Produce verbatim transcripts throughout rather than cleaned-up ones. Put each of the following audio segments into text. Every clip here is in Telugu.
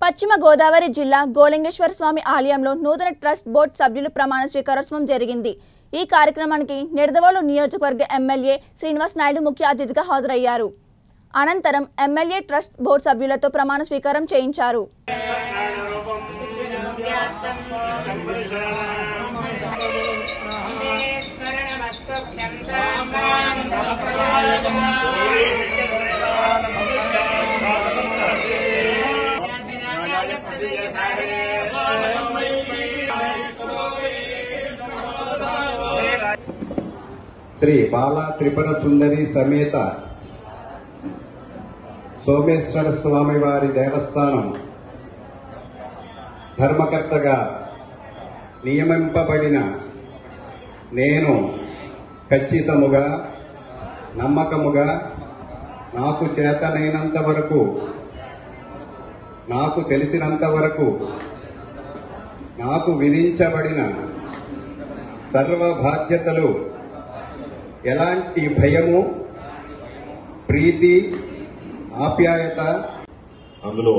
పశ్చిమ గోదావరి జిల్లా గోలింగేశ్వర స్వామి ఆలయంలో నూతన ట్రస్ట్ బోర్డు సభ్యులు ప్రమాణ స్వీకారోత్సవం జరిగింది। ఈ కార్యక్రమానికి నిడదవోలు నియోజకవర్గ ఎమ్మెల్యే శ్రీనివాస్ నాయుడు ముఖ్య అతిథిగా హాజరయ్యారు। అనంతరం ఎమ్మెల్యే ట్రస్ట్ బోర్డు సభ్యులతో ప్రమాణ స్వీకారం చేయించారు। శ్రీ బాల త్రిపుర సుందరి సమేత సోమేశ్వర స్వామి వారి దేవస్థానం ధర్మకర్తగా నియమింపబడిన నేను ఖచ్చితముగా నమ్మకముగా నాకు చేతనైనంత వరకు నాకు తెలిసినంత వరకు నాకు విధించబడిన సర్వ బాధ్యతలు ఎలాంటి భయము ప్రీతి ఆప్యాయత అందులో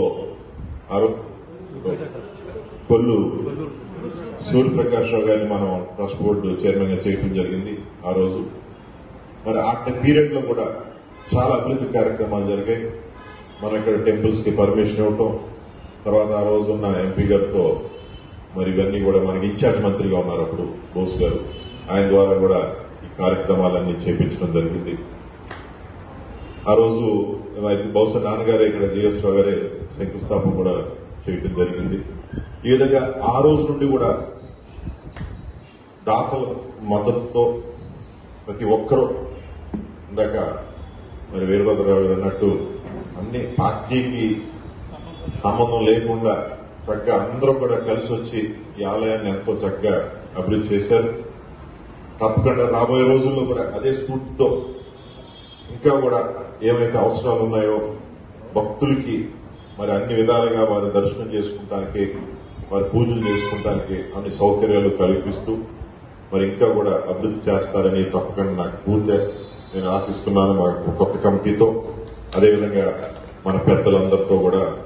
కొల్లు సూర్యప్రకాష్ రావు గారిని మనం ట్రస్ట్ బోర్డు చైర్మన్ గా చేయడం జరిగింది। ఆ రోజు మరి ఆ పీరియడ్ లో కూడా చాలా అభివృద్ధి కార్యక్రమాలు జరిగాయి। మనం ఇక్కడ టెంపుల్స్ కి పర్మిషన్ ఇవ్వటం, తర్వాత ఆ రోజు ఉన్న ఎంపీ గారితో మరి ఇవన్నీ కూడా మనకి ఇన్ఛార్జ్ మంత్రిగా ఉన్నారు అప్పుడు బోస్ గారు, ఆయన ద్వారా కూడా ఈ కార్యక్రమాలన్నీ చేపించడం జరిగింది। ఆ రోజు బహుశా నాన్నగారే ఇక్కడ జిఎస్ రావు గారే శంకుస్థాపన కూడా చేయడం జరిగింది। ఈ విధంగా ఆ రోజు నుండి కూడా దాతల మద్దతుతో ప్రతి ఒక్కరూ ఇందాక మరి వీరభద్రరావు గారు అన్నట్టు అన్ని పార్టీకి సంబంధం లేకుండా చక్కగా అందరూ కూడా కలిసి వచ్చి ఈ ఆలయాన్ని ఎంతో చక్కగా అభివృద్ధి చేశారు। తప్పకుండా రాబోయే రోజుల్లో కూడా అదే స్ఫూర్తితో ఇంకా కూడా ఏమైతే అవసరాలు ఉన్నాయో భక్తులకి మరి అన్ని విధాలుగా వారి దర్శనం చేసుకుంటానికి, వారి పూజలు చేసుకుంటానికి అన్ని సౌకర్యాలు కల్పిస్తూ మరి ఇంకా కూడా అభివృద్ధి చేస్తారని తప్పకుండా నాకు పూర్తిగా నేను ఆశిస్తున్నాను। మా కొత్త కమిటీతో అదేవిధంగా మన పెద్దలందరితో కూడా